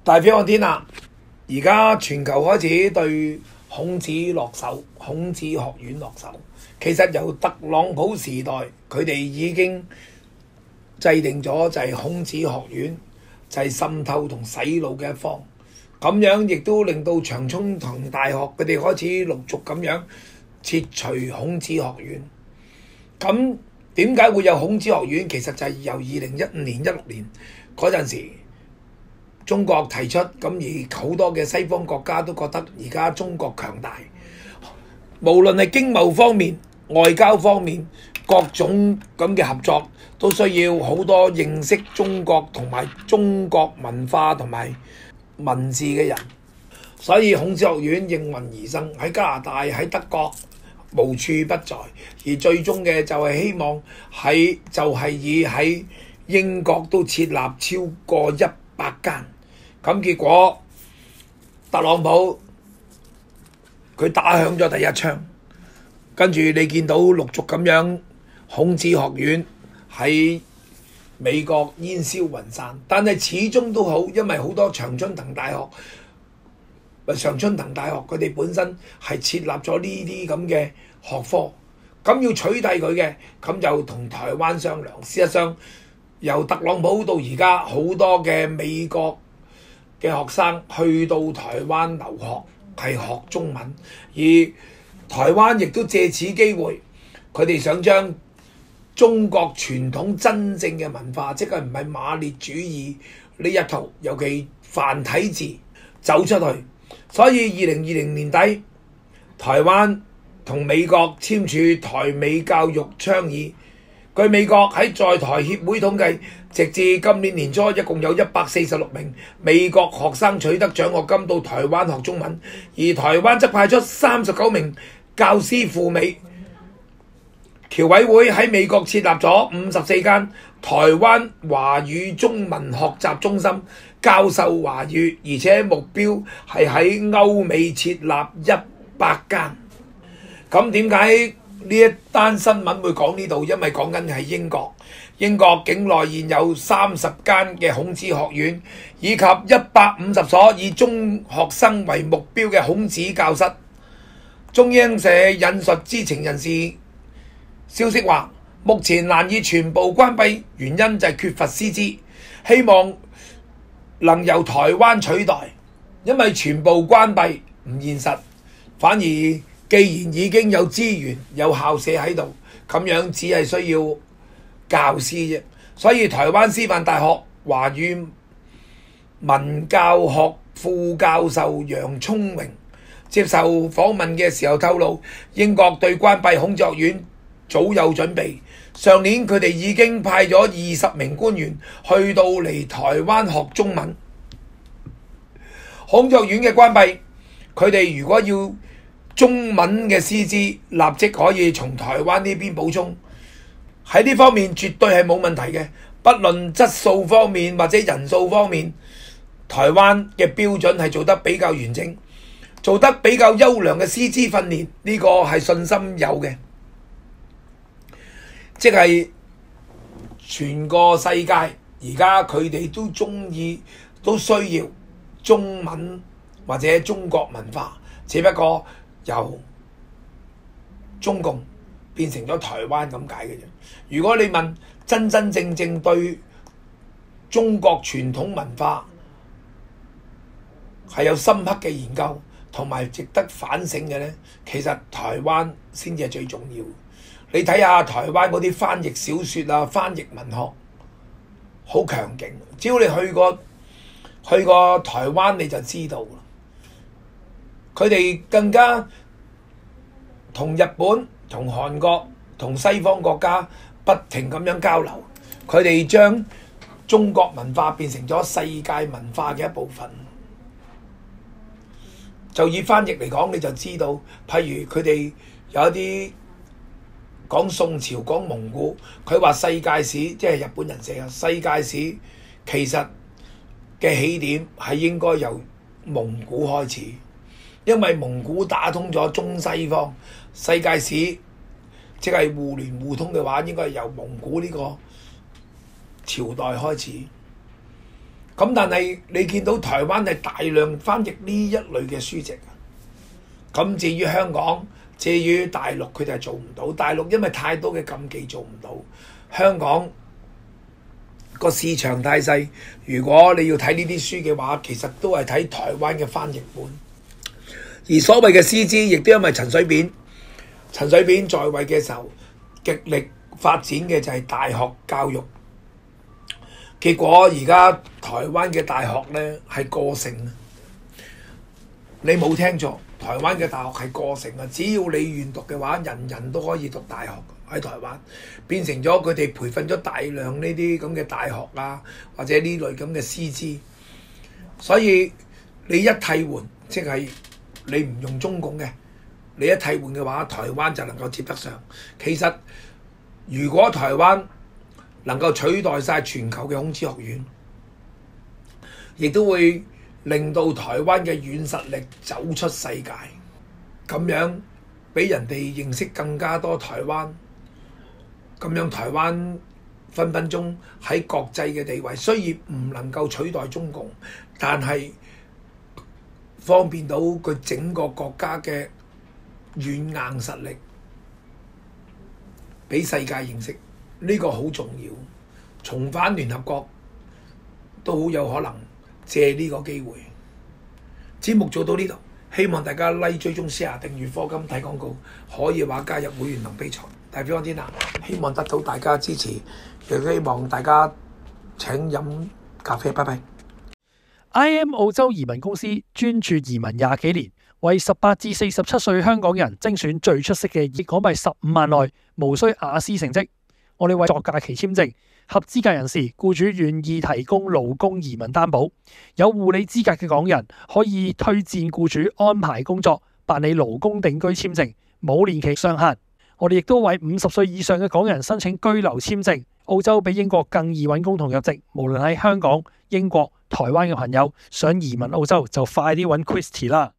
大飛看天啦！而家全球開始對孔子落手，孔子學院落手。其實由特朗普時代，佢哋已經制定咗就係孔子學院，就係滲透同洗腦嘅一方。咁樣亦都令到長春藤大學佢哋開始陸續咁樣撤除孔子學院。咁點解會有孔子學院？其實就係由2015年、16年嗰陣時，中國提出，咁而好多嘅西方國家都覺得而家中國強大，無論係經貿方面、外交方面，各種咁嘅合作都需要好多認識中國同埋中國文化同埋文字嘅人，所以孔子學院應運而生，喺加拿大、喺德國無處不在，而最終嘅就係希望喺英國都設立超過100間。咁結果特朗普佢打響咗第一槍，跟住你見到陸續咁樣孔子學院喺美國煙消雲散，但係始終都好，因為好多常春藤大學佢哋本身係設立咗呢啲咁嘅學科，咁要取締佢嘅，咁就同台灣商量。事實上，由特朗普到而家，好多嘅美國嘅學生去到台灣留學，係學中文，而台灣亦都借此機會，佢哋想將中國傳統真正嘅文化，即係唔係馬列主義呢一套，尤其繁體字走出去。所以2020年底，台灣同美國簽署台美教育倡議。據美國喺在台協會統計，直至今年年初，一共有146名美國學生取得獎學金到台灣學中文，而台灣則派出39名教師赴美。僑委會喺美國設立咗54間台灣華語中文學習中心，教授華語，而且目標係喺歐美設立100間。咁點解呢一單新聞會講呢度？因為講緊係英國，英國境內現有30間嘅孔子學院，以及150所以中學生為目標嘅孔子教室。中央社引述知情人士消息話，目前難以全部關閉，原因就係缺乏師資，希望能由台灣取代。因為全部關閉唔現實，反而既然已經有資源有校舍喺度，咁樣只係需要教師啫。所以台灣師範大學華語文教學副教授楊聰榮接受訪問嘅時候透露，英國對關閉孔子學院早有準備，上年佢哋已經派咗20名官員去到嚟台灣學中文。孔子學院嘅關閉，佢哋如果要中文嘅師資，立即可以從台灣呢邊補充，喺呢方面絕對係冇問題嘅。不論質素方面或者人數方面，台灣嘅標準係做得比較完整，做得比較優良嘅師資訓練，呢個係信心有嘅。即係全個世界而家佢哋都中意，都需要中文或者中國文化，只不過由中共變成咗台灣咁解嘅啫。如果你問真真正正對中國傳統文化係有深刻嘅研究同埋值得反省嘅呢，其實台灣先至係最重要。你睇下台灣嗰啲翻譯小說啊、翻譯文學，好強勁。只要你去過台灣，你就知道啦。佢哋更加同日本、同韓國、同西方國家不停咁樣交流，佢哋將中國文化變成咗世界文化嘅一部分。就以翻譯嚟講，你就知道，譬如佢哋有一啲講宋朝、講蒙古，佢話世界史，即係日本人寫嘅世界史，其實嘅起點係應該由蒙古開始。因為蒙古打通咗中西方，世界史即係互聯互通嘅話，應該係由蒙古呢個朝代開始。 咁但係你見到台灣係大量翻譯呢一類嘅書籍。咁至於香港，至於大陸，佢哋係做唔到。大陸因為太多嘅禁忌做唔到。香港個市場太細，如果你要睇呢啲書嘅話，其實都係睇台灣嘅翻譯本。而所謂嘅師資，亦都因為陳水扁在位嘅時候，極力發展嘅就係大學教育。結果而家台灣嘅大學呢係過剩啊！你冇聽錯，台灣嘅大學係過剩啊！只要你願讀嘅話，人人都可以讀大學。喺台灣變成咗佢哋培訓咗大量呢啲咁嘅大學啊，或者呢類咁嘅師資。所以你一替換，即係你唔用中共嘅，你一替換嘅話，台灣就能夠接得上。其實如果台灣能夠取代晒全球嘅孔子學院，亦都會令到台灣嘅軟實力走出世界，咁樣俾人哋認識更加多台灣。咁樣台灣分分鐘喺國際嘅地位，雖然唔能夠取代中共，但係方便到佢整個國家嘅軟硬實力，俾世界認識，呢個好重要。重返聯合國都好有可能借呢個機會。節目做到呢度，希望大家 like 追蹤 share 訂閱課金睇廣告，可以話加入會員同比賽。代表安天娜，希望得到大家支持，亦希望大家請飲咖啡。拜拜。 IM 澳洲移民公司專注移民20幾年，為18至47歲香港人精選最出色嘅以港幣15萬內，無需雅思成績。我哋為作假期簽證，合資格人士，僱主願意提供勞工移民擔保。有護理資格嘅港人可以推薦僱主安排工作，辦理勞工定居簽證，冇年期上限。我哋亦都為50歲以上嘅港人申請居留簽證。澳洲比英國更易揾工同入籍，無論喺香港、英國、台灣嘅朋友想移民澳洲，就快啲揾 Christy 啦。